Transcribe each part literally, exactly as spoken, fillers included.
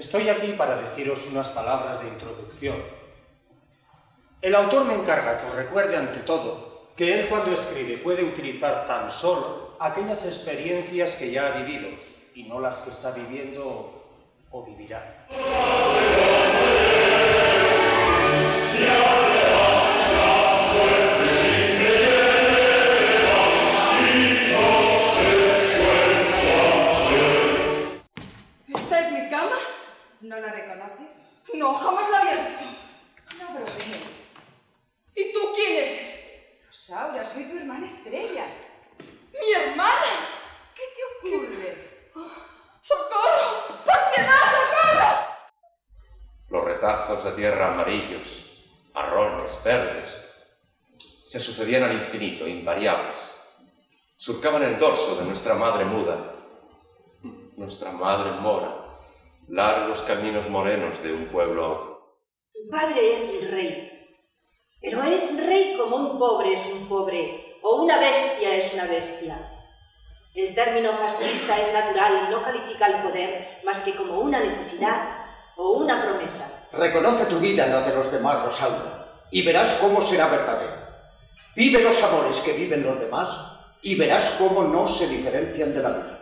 Estoy aquí para deciros unas palabras de introducción. El autor me encarga que os recuerde ante todo que él cuando escribe puede utilizar tan solo aquellas experiencias que ya ha vivido y no las que está viviendo o vivirá. ¿Esta es mi cama? ¿No la reconoces? No, jamás la había visto. No bromees. ¿Y tú quién eres? Rosaura, soy tu hermana Estrella. ¿Mi hermana? ¿Qué te ocurre? ¡Socorro! ¡Por piedad, socorro! Los retazos de tierra amarillos, marrones, verdes, se sucedían al infinito, invariables. Surcaban el dorso de nuestra madre muda, nuestra madre mora, largos caminos morenos de un pueblo a otro. Tu padre es el rey, pero es rey como un pobre es un pobre, o una bestia es una bestia. El término fascista es natural y no califica el poder más que como una necesidad o una promesa. Reconoce tu vida en la de los demás, Rosaura, y verás cómo será verdadera. Vive los amores que viven los demás y verás cómo no se diferencian de la vida.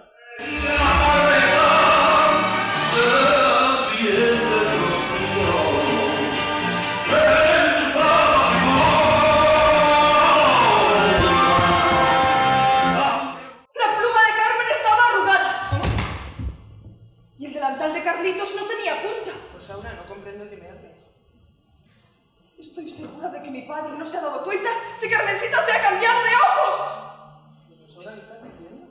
De Carlitos no tenía punta. Rosaura, no comprendo que me hables. Estoy segura de que mi padre no se ha dado cuenta si Carmencita se ha cambiado de ojos. Rosaura, ¿me estás diciendo?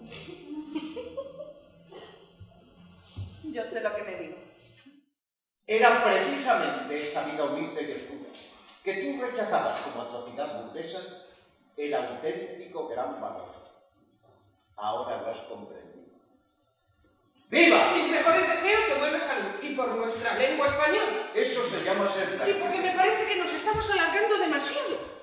Yo sé lo que me digo. Era precisamente esa vida humilde y oscura que tú rechazabas como atrocidad burguesa el auténtico gran valor. Ahora lo has comprendido. ¡Viva! Mis mejores deseos de buena salud y por nuestra lengua española. Eso se llama ser Sí, práctico. porque me parece que nos estamos alargando demasiado.